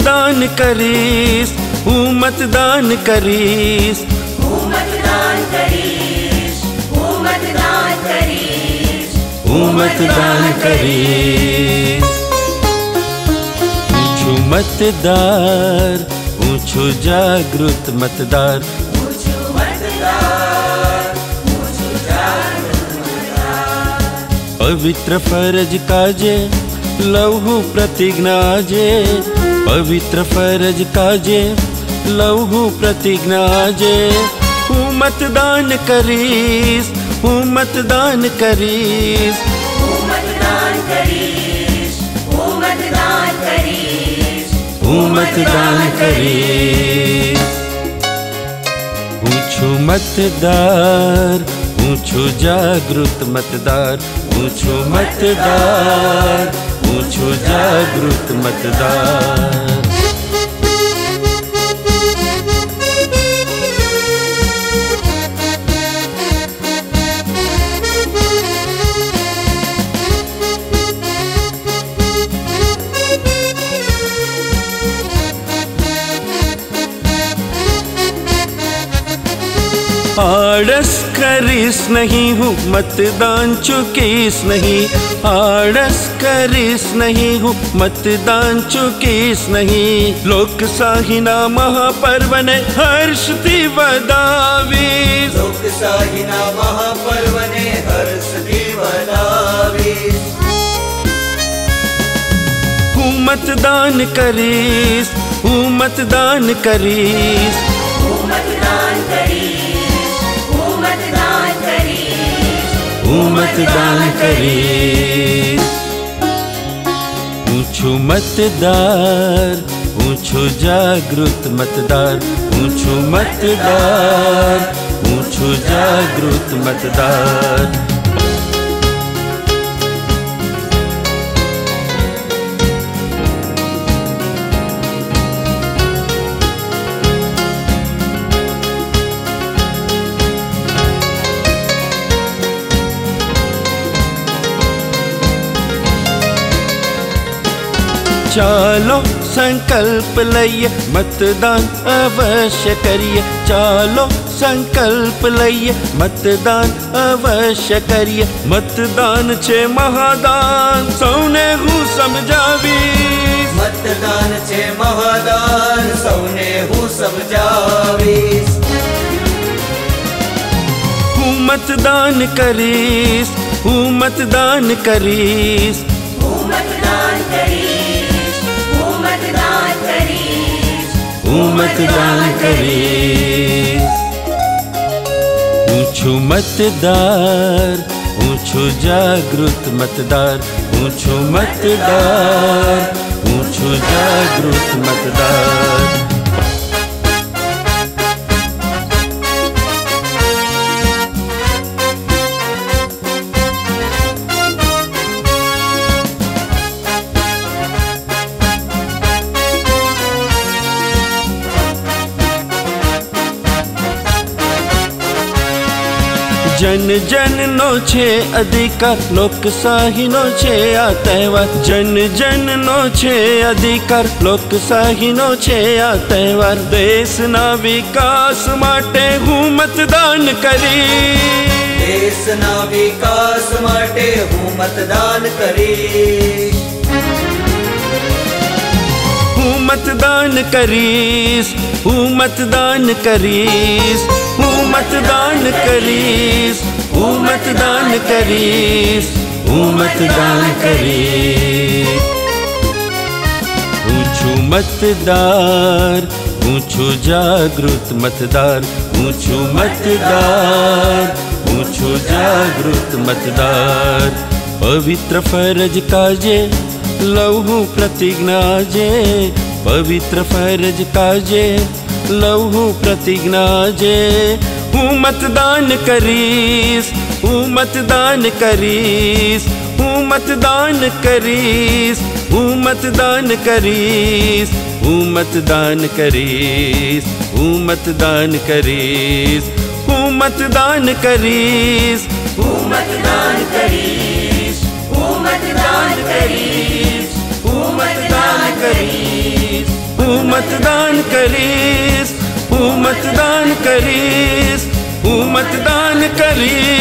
मतदान करीस, मतदान करीस, मतदान करीस, मतदान करीस, मतदान करीस। ऊँचो मतदार, ऊँचो जागृत मतदार, ऊँचो मतदार, ऊँचो जागृत मतदार। पवित्र फरज काजे लौहु प्रतिज्ञा जे, पवित्र फरज काजे लौहु प्रतिज्ञा जे। मतदान करीस, मतदान करीस, मतदान करीस, मतदान करीस, मतदान करीस। ऊँचो मतदार, ऊँचो जागृत मतदार, ऊँचो मतदार, ऊँचो जागृत मतदार। आड़स करीस नहीं हूँ, मतदान चुकीस नहीं, आड़स करीस नहीं हूँ, मतदान चुकीस नहीं। लोकशाहीना महापर्वने हर्षती वदावीस, लोकशाहीना महापर्वने हर्षती वदावीस। मतदान करीस, मतदान करीस, मतदान करीस, मतदान करीस, मतदान करीस। ऊँचो मतदार, ऊँचो जागृत मतदार, ऊँचो मतदार, ऊँचो जागृत मतदार। चालो संकल्प लइए, मतदान अवश्य करिए, चालो संकल्प लइए, मतदान अवश्य करिए। मतदान छे महादान सौने हूँ समझावीस, मतदान छे महादान सौने हूँ समझावीस। मतदान करीस, मतदान करीस, मतदान करीस, मतदान करीस, मतदान करीस। ऊँचो मतदार, ऊँचो जागृत मतदार, ऊँचो मतदार, ऊँचो जागृत मतदार। जन जन नो छे अधिकार, लोकशाही नो छे आ तहेवार, जन जन नो छे अधिकार, लोकशाही नो छे आ तहेवार। देशना विकास माटे हूँ मतदान करीश, देशना विकास माटे हूँ मतदान करीश। हूँ मतदान करीश, हूँ मतदान करीश, हूँ मतदान करीश, हूँ मतदान करीश, हूँ मतदान करीश। ऊँचो मतदार, ऊँचो जागृत मतदार, ऊँचो मतदार, ऊँचो जागृत मतदार। पवित्र फरज काजे लौहु प्रतिज्ञा जे, पवित्र फरज काजे लौहु प्रतिज्ञा जे। हूँ मतदान करीश, हूँ मतदान करीश, हूँ मतदान करीश, हूँ मतदान करीश, हूँ मतदान करीश, हूँ मतदान करीश, हूँ मतदान करीश, हूँ मतदान करीश, हूँ मतदान करीश, हूँ मतदान करीश, मतदान करीस, मतदान करीस, मतदान करीस।